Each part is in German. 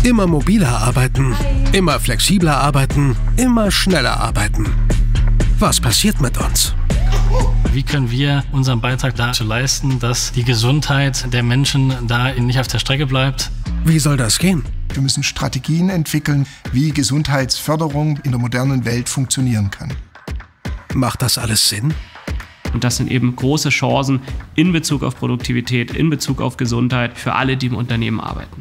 Immer mobiler arbeiten, immer flexibler arbeiten, immer schneller arbeiten. Was passiert mit uns? Wie können wir unseren Beitrag dazu leisten, dass die Gesundheit der Menschen da nicht auf der Strecke bleibt? Wie soll das gehen? Wir müssen Strategien entwickeln, wie Gesundheitsförderung in der modernen Welt funktionieren kann. Macht das alles Sinn? Und das sind eben große Chancen in Bezug auf Produktivität, in Bezug auf Gesundheit für alle, die im Unternehmen arbeiten.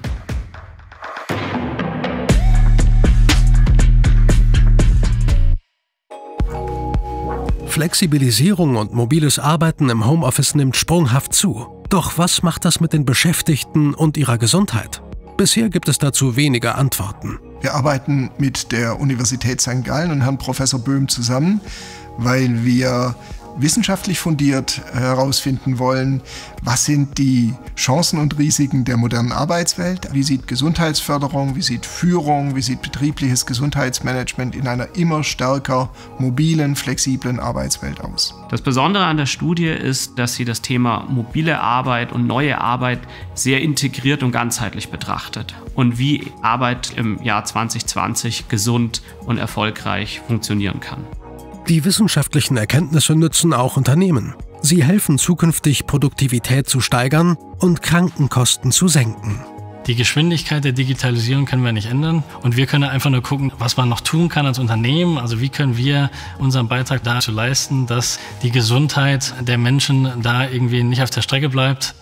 Flexibilisierung und mobiles Arbeiten im Homeoffice nimmt sprunghaft zu. Doch was macht das mit den Beschäftigten und ihrer Gesundheit? Bisher gibt es dazu wenige Antworten. Wir arbeiten mit der Universität St. Gallen und Herrn Professor Böhm zusammen, weil wir wissenschaftlich fundiert herausfinden wollen, was sind die Chancen und Risiken der modernen Arbeitswelt, wie sieht Gesundheitsförderung, wie sieht Führung, wie sieht betriebliches Gesundheitsmanagement in einer immer stärker mobilen, flexiblen Arbeitswelt aus. Das Besondere an der Studie ist, dass sie das Thema mobile Arbeit und neue Arbeit sehr integriert und ganzheitlich betrachtet und wie Arbeit im Jahr 2020 gesund und erfolgreich funktionieren kann. Die wissenschaftlichen Erkenntnisse nützen auch Unternehmen. Sie helfen zukünftig, Produktivität zu steigern und Krankenkosten zu senken. Die Geschwindigkeit der Digitalisierung können wir nicht ändern und wir können einfach nur gucken, was man noch tun kann als Unternehmen. Also wie können wir unseren Beitrag dazu leisten, dass die Gesundheit der Menschen da irgendwie nicht auf der Strecke bleibt.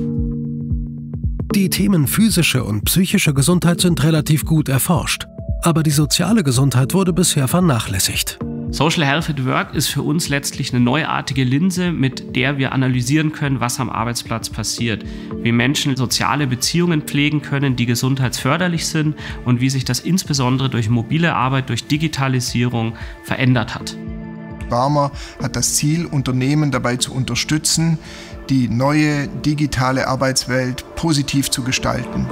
Die Themen physische und psychische Gesundheit sind relativ gut erforscht. Aber die soziale Gesundheit wurde bisher vernachlässigt. Social Health at Work ist für uns letztlich eine neuartige Linse, mit der wir analysieren können, was am Arbeitsplatz passiert, wie Menschen soziale Beziehungen pflegen können, die gesundheitsförderlich sind und wie sich das insbesondere durch mobile Arbeit, durch Digitalisierung verändert hat. Barmer hat das Ziel, Unternehmen dabei zu unterstützen, die neue digitale Arbeitswelt positiv zu gestalten.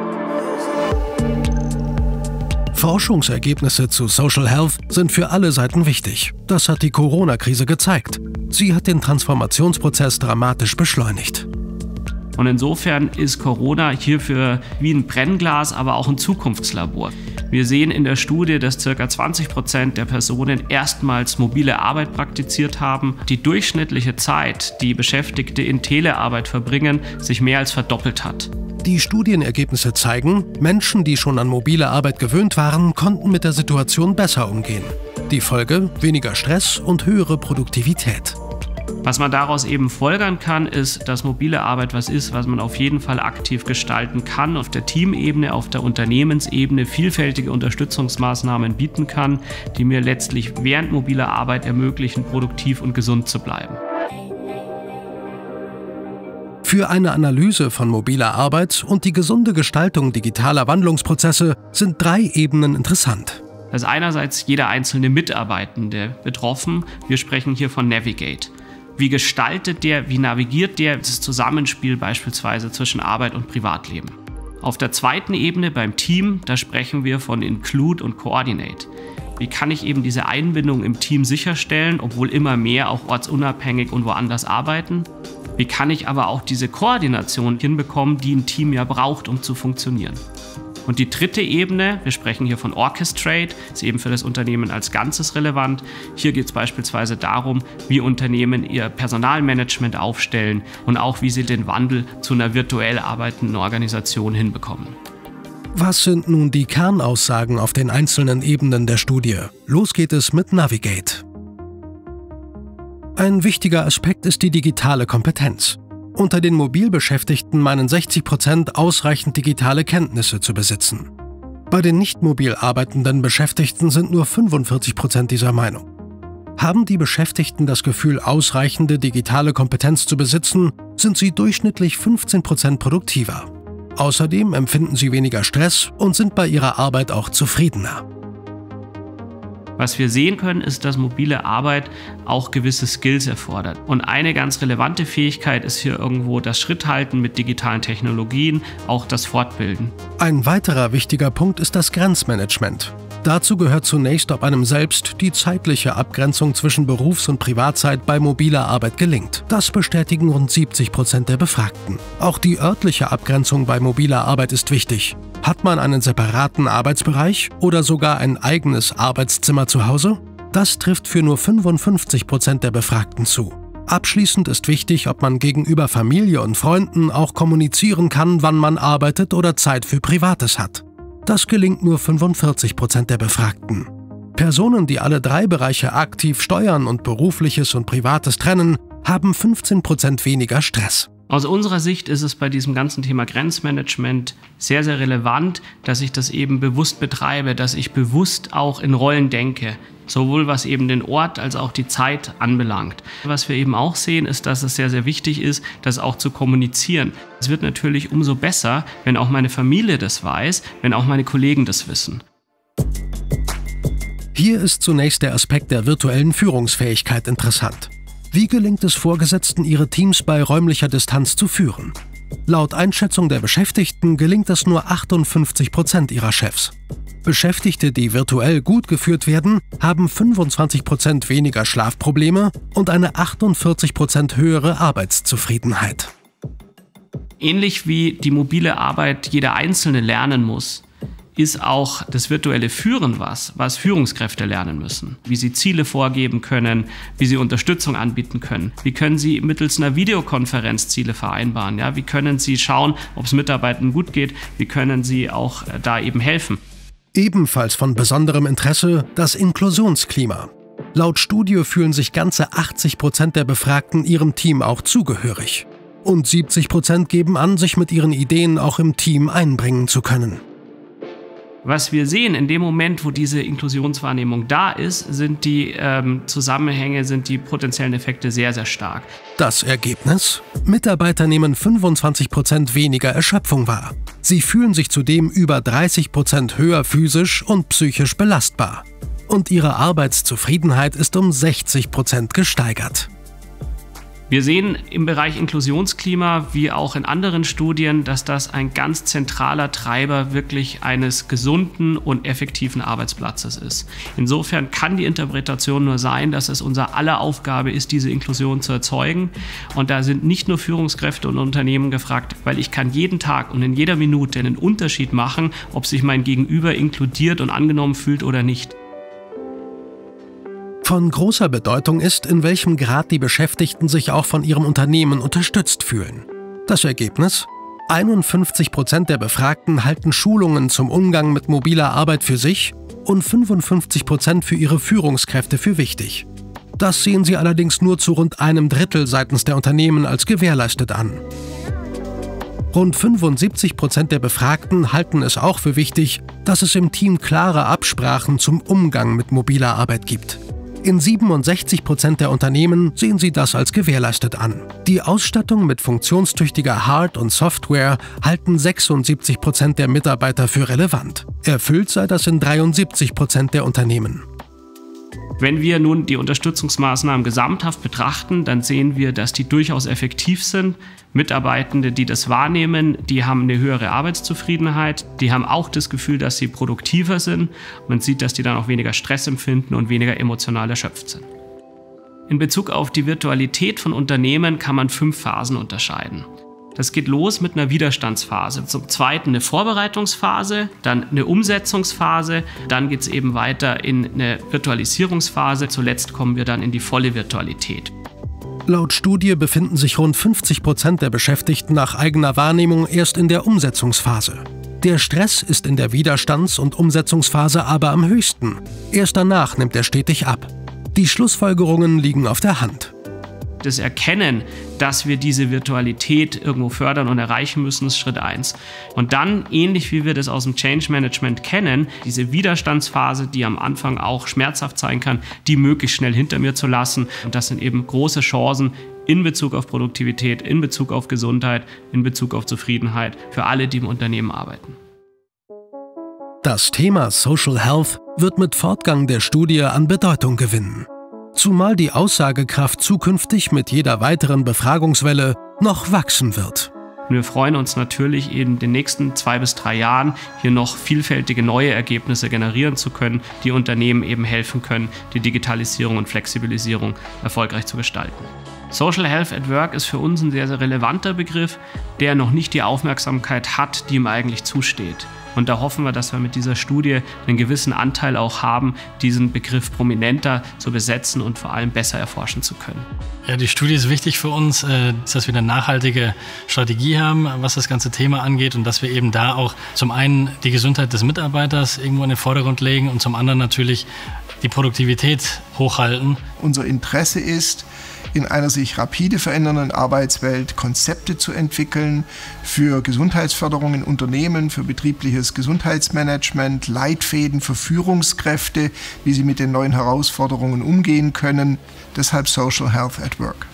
Forschungsergebnisse zu Social Health sind für alle Seiten wichtig. Das hat die Corona-Krise gezeigt. Sie hat den Transformationsprozess dramatisch beschleunigt. Und insofern ist Corona hierfür wie ein Brennglas, aber auch ein Zukunftslabor. Wir sehen in der Studie, dass ca. 20% der Personen erstmals mobile Arbeit praktiziert haben. Die durchschnittliche Zeit, die Beschäftigte in Telearbeit verbringen, sich mehr als verdoppelt hat. Die Studienergebnisse zeigen, Menschen, die schon an mobile Arbeit gewöhnt waren, konnten mit der Situation besser umgehen. Die Folge: weniger Stress und höhere Produktivität. Was man daraus eben folgern kann, ist, dass mobile Arbeit was ist, was man auf jeden Fall aktiv gestalten kann, auf der Teamebene, auf der Unternehmensebene vielfältige Unterstützungsmaßnahmen bieten kann, die mir letztlich während mobiler Arbeit ermöglichen, produktiv und gesund zu bleiben. Für eine Analyse von mobiler Arbeit und die gesunde Gestaltung digitaler Wandlungsprozesse sind 3 Ebenen interessant. Da ist einerseits jeder einzelne Mitarbeitende betroffen. Wir sprechen hier von Navigate. Wie gestaltet der, wie navigiert der das Zusammenspiel beispielsweise zwischen Arbeit und Privatleben? Auf der zweiten Ebene beim Team, da sprechen wir von Include und Coordinate. Wie kann ich eben diese Einbindung im Team sicherstellen, obwohl immer mehr auch ortsunabhängig und woanders arbeiten? Wie kann ich aber auch diese Koordination hinbekommen, die ein Team ja braucht, um zu funktionieren? Und die dritte Ebene, wir sprechen hier von Orchestrate, ist eben für das Unternehmen als Ganzes relevant. Hier geht es beispielsweise darum, wie Unternehmen ihr Personalmanagement aufstellen und auch wie sie den Wandel zu einer virtuell arbeitenden Organisation hinbekommen. Was sind nun die Kernaussagen auf den einzelnen Ebenen der Studie? Los geht es mit Navigate. Ein wichtiger Aspekt ist die digitale Kompetenz. Unter den Mobilbeschäftigten meinen 60% ausreichend digitale Kenntnisse zu besitzen. Bei den nicht mobil arbeitenden Beschäftigten sind nur 45% dieser Meinung. Haben die Beschäftigten das Gefühl, ausreichende digitale Kompetenz zu besitzen, sind sie durchschnittlich 15% produktiver. Außerdem empfinden sie weniger Stress und sind bei ihrer Arbeit auch zufriedener. Was wir sehen können, ist, dass mobile Arbeit auch gewisse Skills erfordert. Und eine ganz relevante Fähigkeit ist hier irgendwo das Schritthalten mit digitalen Technologien, auch das Fortbilden. Ein weiterer wichtiger Punkt ist das Grenzmanagement. Dazu gehört zunächst, ob einem selbst die zeitliche Abgrenzung zwischen Berufs- und Privatzeit bei mobiler Arbeit gelingt. Das bestätigen rund 70% der Befragten. Auch die örtliche Abgrenzung bei mobiler Arbeit ist wichtig. Hat man einen separaten Arbeitsbereich oder sogar ein eigenes Arbeitszimmer zu Hause? Das trifft für nur 55% der Befragten zu. Abschließend ist wichtig, ob man gegenüber Familie und Freunden auch kommunizieren kann, wann man arbeitet oder Zeit für Privates hat. Das gelingt nur 45% der Befragten. Personen, die alle 3 Bereiche aktiv steuern und Berufliches und Privates trennen, haben 15% weniger Stress. Aus unserer Sicht ist es bei diesem ganzen Thema Grenzmanagement sehr, sehr relevant, dass ich das eben bewusst betreibe, dass ich bewusst auch in Rollen denke, sowohl was eben den Ort als auch die Zeit anbelangt. Was wir eben auch sehen, ist, dass es sehr, sehr wichtig ist, das auch zu kommunizieren. Es wird natürlich umso besser, wenn auch meine Familie das weiß, wenn auch meine Kollegen das wissen. Hier ist zunächst der Aspekt der virtuellen Führungsfähigkeit interessant. Wie gelingt es Vorgesetzten, ihre Teams bei räumlicher Distanz zu führen? Laut Einschätzung der Beschäftigten gelingt es nur 58% ihrer Chefs. Beschäftigte, die virtuell gut geführt werden, haben 25% weniger Schlafprobleme und eine 48% höhere Arbeitszufriedenheit. Ähnlich wie die mobile Arbeit jeder Einzelne lernen muss, ist auch das virtuelle Führen was Führungskräfte lernen müssen. Wie sie Ziele vorgeben können, wie sie Unterstützung anbieten können. Wie können sie mittels einer Videokonferenz Ziele vereinbaren? Ja? Wie können sie schauen, ob es Mitarbeitern gut geht? Wie können sie auch da eben helfen? Ebenfalls von besonderem Interesse das Inklusionsklima. Laut Studie fühlen sich ganze 80% der Befragten ihrem Team auch zugehörig. Und 70% geben an, sich mit ihren Ideen auch im Team einbringen zu können. Was wir sehen, in dem Moment, wo diese Inklusionswahrnehmung da ist, sind die Zusammenhänge, sind die potenziellen Effekte sehr, sehr stark. Das Ergebnis? Mitarbeiter nehmen 25% weniger Erschöpfung wahr. Sie fühlen sich zudem über 30% höher physisch und psychisch belastbar. Und ihre Arbeitszufriedenheit ist um 60% gesteigert. Wir sehen im Bereich Inklusionsklima, wie auch in anderen Studien, dass das ein ganz zentraler Treiber wirklich eines gesunden und effektiven Arbeitsplatzes ist. Insofern kann die Interpretation nur sein, dass es unser aller Aufgabe ist, diese Inklusion zu erzeugen. Und da sind nicht nur Führungskräfte und Unternehmen gefragt, weil ich kann jeden Tag und in jeder Minute einen Unterschied machen, ob sich mein Gegenüber inkludiert und angenommen fühlt oder nicht. Von großer Bedeutung ist, in welchem Grad die Beschäftigten sich auch von ihrem Unternehmen unterstützt fühlen. Das Ergebnis? 51% der Befragten halten Schulungen zum Umgang mit mobiler Arbeit für sich und 55% für ihre Führungskräfte für wichtig. Das sehen sie allerdings nur zu rund einem Drittel seitens der Unternehmen als gewährleistet an. Rund 75% der Befragten halten es auch für wichtig, dass es im Team klare Absprachen zum Umgang mit mobiler Arbeit gibt. In 67% der Unternehmen sehen sie das als gewährleistet an. Die Ausstattung mit funktionstüchtiger Hard- und Software halten 76% der Mitarbeiter für relevant. Erfüllt sei das in 73% der Unternehmen. Wenn wir nun die Unterstützungsmaßnahmen gesamthaft betrachten, dann sehen wir, dass die durchaus effektiv sind. Mitarbeitende, die das wahrnehmen, die haben eine höhere Arbeitszufriedenheit, die haben auch das Gefühl, dass sie produktiver sind. Man sieht, dass die dann auch weniger Stress empfinden und weniger emotional erschöpft sind. In Bezug auf die Virtualität von Unternehmen kann man 5 Phasen unterscheiden. Das geht los mit einer Widerstandsphase, zum Zweiten eine Vorbereitungsphase, dann eine Umsetzungsphase, dann geht es eben weiter in eine Virtualisierungsphase, zuletzt kommen wir dann in die volle Virtualität. Laut Studie befinden sich rund 50% der Beschäftigten nach eigener Wahrnehmung erst in der Umsetzungsphase. Der Stress ist in der Widerstands- und Umsetzungsphase aber am höchsten. Erst danach nimmt er stetig ab. Die Schlussfolgerungen liegen auf der Hand. Das Erkennen, dass wir diese Virtualität irgendwo fördern und erreichen müssen, ist Schritt 1. Und dann, ähnlich wie wir das aus dem Change Management kennen, diese Widerstandsphase, die am Anfang auch schmerzhaft sein kann, die möglichst schnell hinter mir zu lassen. Und das sind eben große Chancen in Bezug auf Produktivität, in Bezug auf Gesundheit, in Bezug auf Zufriedenheit für alle, die im Unternehmen arbeiten. Das Thema Social Health wird mit Fortgang der Studie an Bedeutung gewinnen. Zumal die Aussagekraft zukünftig mit jeder weiteren Befragungswelle noch wachsen wird. Und wir freuen uns natürlich, in den nächsten 2 bis 3 Jahren hier noch vielfältige neue Ergebnisse generieren zu können, die Unternehmen eben helfen können, die Digitalisierung und Flexibilisierung erfolgreich zu gestalten. Social Health at Work ist für uns ein sehr, sehr relevanter Begriff, der noch nicht die Aufmerksamkeit hat, die ihm eigentlich zusteht. Und da hoffen wir, dass wir mit dieser Studie einen gewissen Anteil auch haben, diesen Begriff prominenter zu besetzen und vor allem besser erforschen zu können. Ja, die Studie ist wichtig für uns, dass wir eine nachhaltige Strategie haben, was das ganze Thema angeht und dass wir eben da auch zum einen die Gesundheit des Mitarbeiters irgendwo in den Vordergrund legen und zum anderen natürlich die Produktivität hochhalten. Unser Interesse ist, in einer sich rapide verändernden Arbeitswelt Konzepte zu entwickeln für Gesundheitsförderung in Unternehmen, für betriebliches Gesundheitsmanagement, Leitfäden für Führungskräfte, wie sie mit den neuen Herausforderungen umgehen können. Deshalb Social Health at Work.